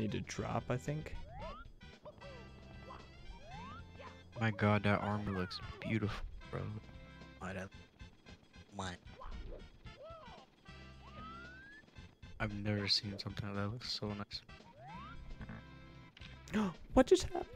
need to drop, I think. My god, that armor looks beautiful, bro. Oh, that... My... I've never seen something that looks so nice. What just happened?